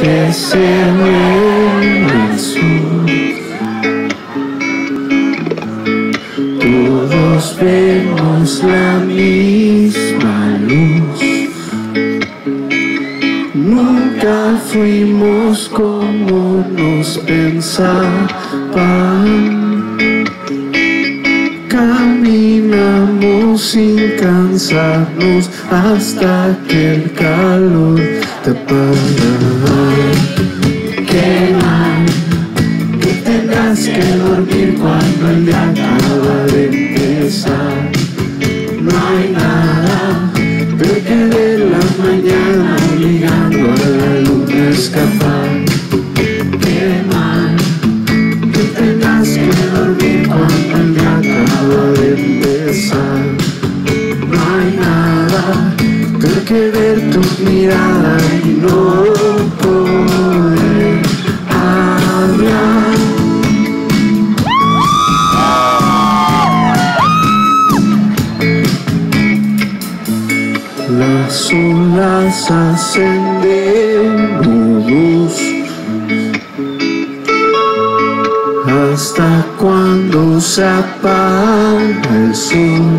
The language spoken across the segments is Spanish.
que se mueve el sol. Todos vemos la misma luz. Nunca fuimos como nos pensaban. Caminamos sin cansarnos hasta que el calor te apaga. Qué mal que tengas que dormir cuando el día acaba de empezar. No hay nada peor que ver la mañana obligando a la luna a escapar. Qué mal que tengas que dormir cuando el día acaba de empezar. No hay nada peor que ver tu mirada y no poder hablar. Las olas hacen de nudos. Hasta cuando se apaga el sol.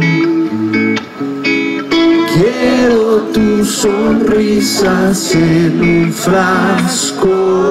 Quiero tus sonrisas en un frasco,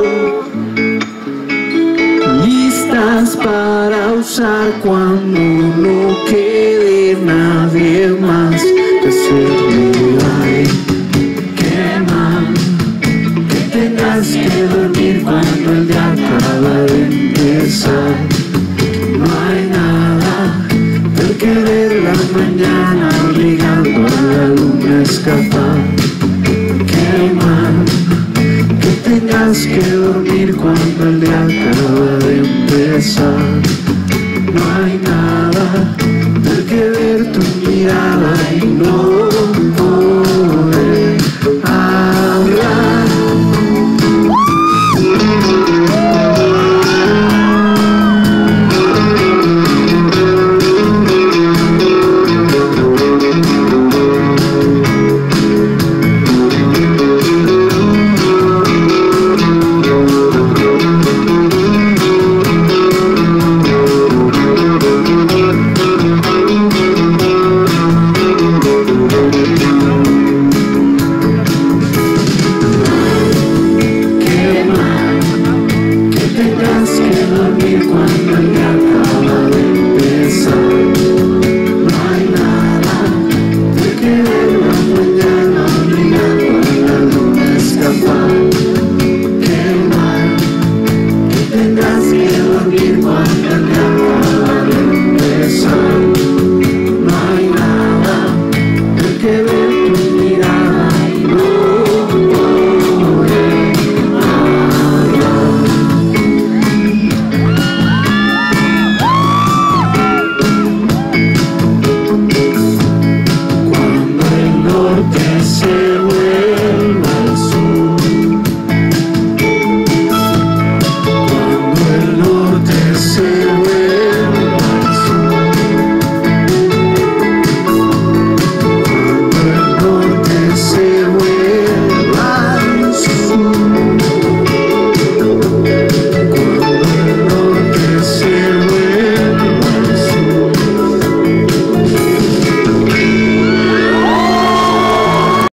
listas para usar cuando no quede nadie más que hacerme. Ay, qué mal que tengas que dormir cuando el día acaba de empezar. No hay nada peor que ver la mañana obligando a la luna a escapar. Qué mal que tengas que dormir cuando el día acaba de empezar. No hay nada peor que ver tu mirada y no